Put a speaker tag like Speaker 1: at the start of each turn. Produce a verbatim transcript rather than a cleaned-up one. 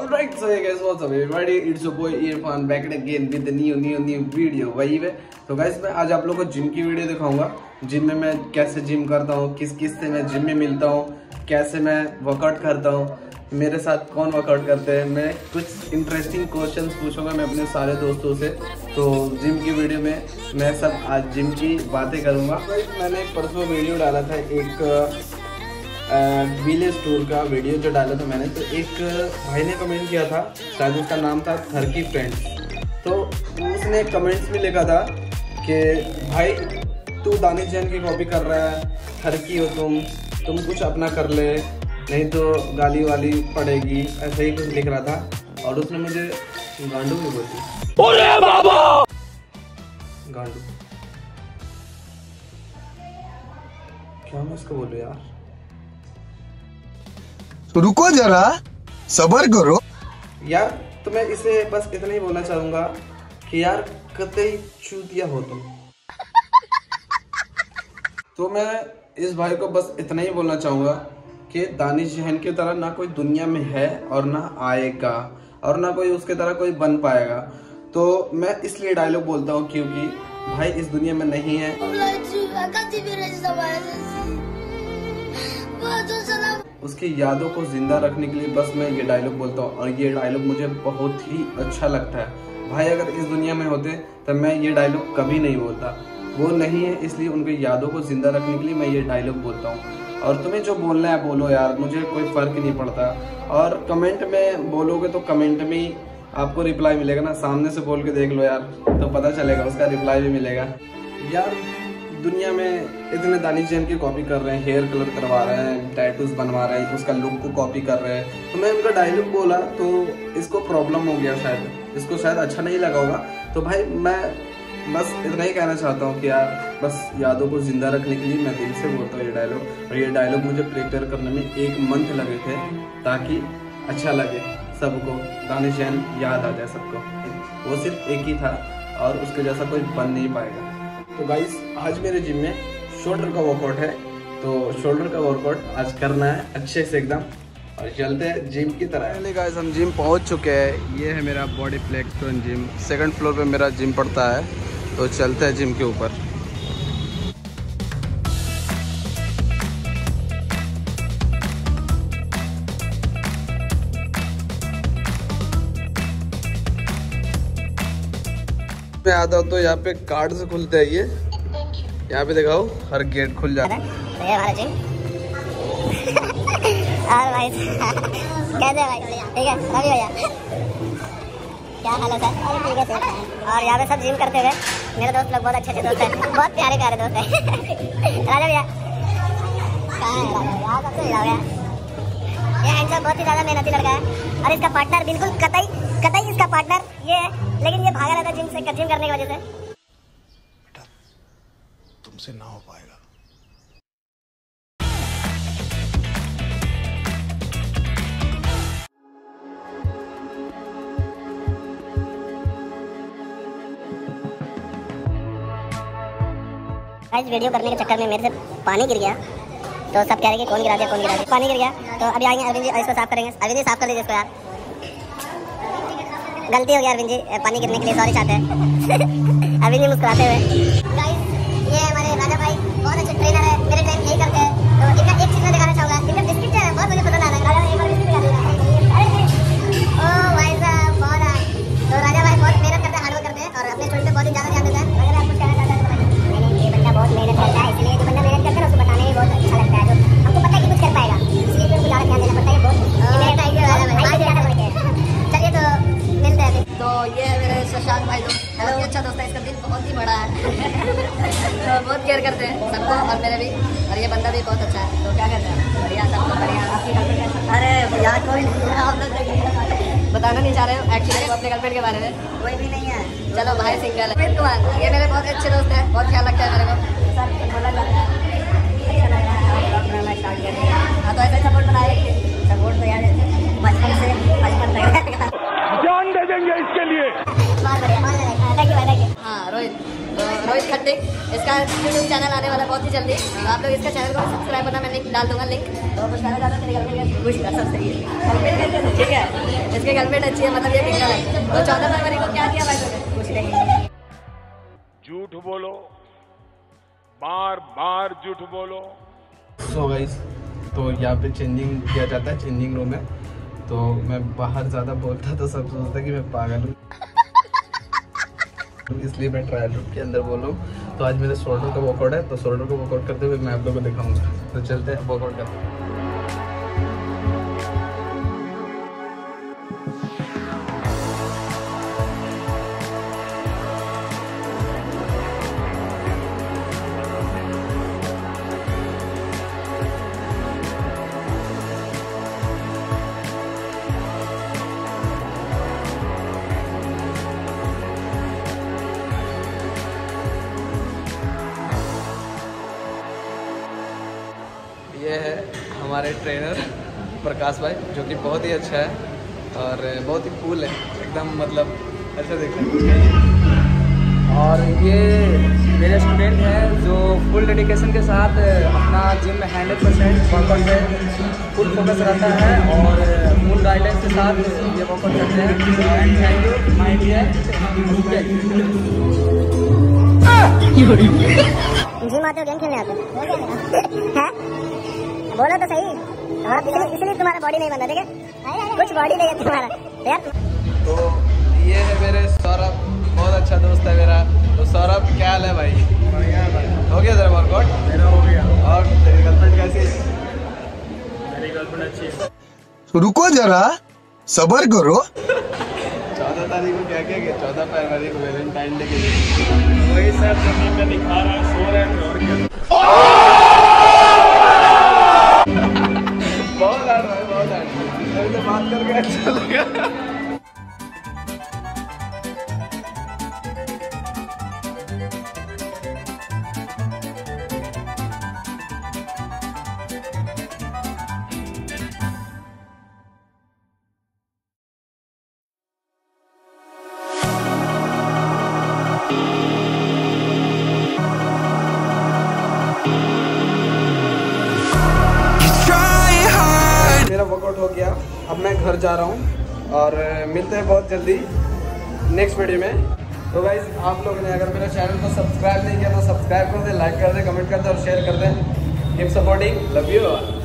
Speaker 1: Alright, so hey guys, what's up everybody? It's your boy Irfan back again with the new new new video. वही है। तो guys मैं आज आप लोगों को जिम की वीडियो दिखाऊंगा। जिम में मैं कैसे जिम करता हूँ, किस किस से मैं जिम में मिलता हूँ, कैसे मैं वर्कआउट करता हूँ, मेरे साथ कौन वर्कआउट करते हैं। मैं कुछ इंटरेस्टिंग क्वेश्चंस पूछूंगा मैं अपने सारे दोस्तों से। तो जिम की वीडियो में मैं सब आज जिम की बातें करूँगा। मैंने एक परसों वीडियो डाला था, एक विलेज टूर का वीडियो जो डाला था मैंने। तो एक भाई ने कमेंट किया था, शायद उसका नाम था थरकी फ्रेंड्स। तो उसने कमेंट्स में लिखा था कि भाई तू दानिश जैन की कॉपी कर रहा है, थरकी हो तुम तुम कुछ अपना कर ले, नहीं तो गाली वाली पड़ेगी, ऐसा ही कुछ लिख रहा था। और उसने मुझे गांडू भी बोली। ओरे बाबा गांडू, क्या मैं इसको बोलूं यार?
Speaker 2: तो रुको जरा, सब्र करो
Speaker 1: यार। तो मैं इसे बस इतना ही बोलना चाहूंगा कि यार कतई चूतिया हो तुम। तो मैं इस भाई को बस इतना ही बोलना चाहूंगा कि दानिश जैन की तरह ना कोई दुनिया में है और ना आएगा, और ना कोई उसके तरह कोई बन पाएगा। तो मैं इसलिए डायलॉग बोलता हूँ क्योंकि भाई इस दुनिया में नहीं है। उसकी यादों को जिंदा रखने के लिए बस मैं ये डायलॉग बोलता हूँ, और ये डायलॉग मुझे बहुत ही अच्छा लगता है। भाई अगर इस दुनिया में होते तो मैं ये डायलॉग कभी नहीं बोलता। वो नहीं है इसलिए उनकी यादों को जिंदा रखने के लिए मैं ये डायलॉग बोलता हूँ। और तुम्हें जो बोलना है बोलो यार, मुझे कोई फर्क नहीं पड़ता। और कमेंट में बोलोगे तो कमेंट में ही आपको रिप्लाई मिलेगा ना, सामने से बोल के देख लो यार, तो पता चलेगा, उसका रिप्लाई भी मिलेगा। यार दुनिया में इतने दानिश जैन की कॉपी कर रहे हैं, हेयर कलर करवा रहे हैं, टैटूज बनवा रहे हैं, उसका लुक को कॉपी कर रहे हैं। तो मैं उनका डायलॉग बोला तो इसको प्रॉब्लम हो गया, शायद इसको शायद अच्छा नहीं लगा होगा। तो भाई मैं बस इतना ही कहना चाहता हूँ कि यार बस यादों को जिंदा रखने के लिए मैं दिल से बोलता हूँ ये डायलॉग। और ये डायलॉग मुझे प्रिपेयर करने में एक मंथ लगे थे ताकि अच्छा लगे सबको, दानिश जैन याद आ जाए सबको। वो सिर्फ एक ही था और उसके जैसा कोई बन नहीं पाएगा। तो गाइस आज मेरे जिम में शोल्डर का वर्कआउट है, तो शोल्डर का वर्कआउट आज करना है अच्छे से एकदम, और चलते हैं जिम की तरह। पहले गाइस हम जिम पहुंच चुके हैं। ये है मेरा body flexion gym, second floor पे मेरा जिम पड़ता है। तो चलते हैं जिम के ऊपर। मैं आता हूँ तो यहाँ पे कार्ड से खुलते हैं ये, यहाँ पे दिखाओ हर गेट खुल जाता है।
Speaker 3: ये हमारा जिम। और भाई कैसे भाई? ठीक है रवि भैया, क्या हाल है सर? अरे ठीक है सर। और यहाँ पे सब जिम करते हुए मेरे दोस्त लोग बहुत अच्छे अच्छे दोस्त हैं, बहुत प्यारे प्यारे दोस्त हैं। राजा भैया कहाँ है? राजा सबसे मिला भैया। ये हैंडसम बहुत ही ज्यादा मेहनती लड़का है, और इसका पार्टनर बिल्कुल कतई कतई इसका पार्टनर ये है, लेकिन ये भागा रहता है जिम से, जिम करने की वजह से।
Speaker 2: बेटा तुमसे ना हो पाएगा।
Speaker 3: आज वीडियो करने के चक्कर में मेरे से पानी गिर गया, तो सब कह रहे कि कौन गिरा दिया कौन गिरा दिया। पानी गिर गया तो अभी आएंगे अरविंद जी, इसको साफ करेंगे। अरविंद जी साफ कर दीजिए इसको यार, गलती हो गया अरविंद जी, पानी गिरने के लिए सॉरी चाहते हैं। अरविंद जी मुस्कुराते हुए। ये हमारे राजा भाई बहुत अच्छे ट्रेनर है, मेरे टाइम यही करते हैं। तो इनका एक चीज मैं दिखाना चाहूंगा, इनका बिस्किट जो है बहुत मुझे पसंद आता है। राजा भाई एक बार बिस्किट दिखा दीजिए। ओ भाई साहब बहुत है। तो राजा भाई बहुत मेहनत करते हैं, हार्डवर्क करते हैं, और अपने स्टूडेंट पे बहुत ही ज्यादा ध्यान देता है। अगर आप कुछ कहना चाहते हैं तो बताइए। ये बंदा बहुत मेहनत करता है, इसलिए जो बंदा मेहनत करता है उसको बताने में बहुत अच्छा लगता है। जो हमको पता है कि कुछ कर पाएगा, इसलिए उसको ज्यादा ध्यान देना पड़ता है। बहुत चलिए तो मिलते हैं।
Speaker 4: तो ये है मेरे शशांक भाई, लोग बहुत ही अच्छा दोस्त है, इसका दिल बहुत ही बड़ा है। तो बहुत केयर करते हैं सबको, और मेरे भी। और ये बंदा भी बहुत अच्छा है। तो क्या करते हैं? बढ़िया, सबको बढ़िया। अरे यार कोई नहीं, आप लोग बताना नहीं चाह रहे हो एक्चुअली अपने गर्लफ्रेंड के बारे में? कोई भी नहीं है। चलो भाई सिंगल है। कुमार ये मेरे बहुत अच्छे दोस्त हैं, बहुत ख्याल रखता है मेरे को। सर बोला जाता है अच्छा लग रहा है स्टार्ट करें। हाँ तो ऐसे सपोर्ट बनाए, सपोर्ट तो यार बचपन से बचपन तक जान दे देंगे इसके लिए। हाँ रोहित, तो रोहित रोहित खट्टिक, इसका यूट्यूब चैनल आने वाला बहुत ही जल्दी, तो आप लोग इसका चैनल को सब्सक्राइब करना, मैं लिंक डाल दूंगा लिंक। तो कुछ कहना चाहता हूँ, तेरी गर्लफ्रेंड खुश कर, सब सही है, गर्लफ्रेंड ठीक है, इसकी गर्लफ्रेंड अच्छी है, मतलब ये सिंगल है। तो चौदह फरवरी को क्या किया भाई तुमने? कुछ नहीं।
Speaker 5: झूठ बोलो, बार बार झूठ बोलो।
Speaker 1: सो गाइस, तो यहाँ पे चेंजिंग किया जाता है, चेंजिंग रूम है। तो मैं बाहर ज़्यादा बोलता तो सब सोचता कि मैं पागल हूँ, इसलिए मैं ट्रायल रूम के अंदर बोल रहा हूँ। तो आज मेरे शोल्डर का वर्कआउट है, तो शोल्डर का वर्कआउट करते हुए मैं आप लोगों को दिखाऊंगा। तो चलते हैं वर्कआउट करते हैं। ये है हमारे ट्रेनर प्रकाश भाई, जो कि बहुत ही अच्छा है और बहुत ही कूल है एकदम, मतलब अच्छा दिखता है।
Speaker 6: और ये मेरे स्टूडेंट हैं जो फुल डेडिकेशन के साथ अपना जिम में हंड्रेड परसेंट वर्कआउट में फुल फोकस रहता है और फुल गाइडेंस के साथ ये वर्कआउट करते हैं। And thank you my dear.
Speaker 3: Gym आते हो, गेम खेलने आते हो हैं? बोलो तो सही, इसलिए तुम्हारा बॉडी नहीं बना, ठीक है? कुछ बॉडी नहीं है तुम्हारा यार।
Speaker 1: तो ये है मेरे सौरभ, बहुत अच्छा दोस्त है मेरा। तो सौरभ क्या हाल है भाई?
Speaker 6: बढ़िया भाई,
Speaker 1: हो गया तेरा वर्कआउट?
Speaker 6: मेरा हो गया।
Speaker 1: और तेरी गर्लफ्रेंड कैसी है?
Speaker 6: मेरी गर्लफ्रेंड अच्छी है।
Speaker 2: रुको जरा, सबर करो।
Speaker 1: चौदह तारीख को क्या क्या किया? चौदह फरवरी को वैलेंटाइन डे के दिन
Speaker 6: वही सर जमीन में दिखा रहा है, सो रहे हैं और क्या।
Speaker 1: बहुत हार्ड भाई, बहुत हार्ड। मेरे से बात करके अच्छा लगा। मेरा वर्कआउट हो गया, अब मैं घर जा रहा हूँ और मिलते हैं बहुत जल्दी नेक्स्ट वीडियो में। तो गाइस, आप लोगों ने अगर मेरे चैनल को सब्सक्राइब नहीं किया तो सब्सक्राइब कर दें, लाइक कर दें, कमेंट कर दें और शेयर कर दें। Keep supporting, love you.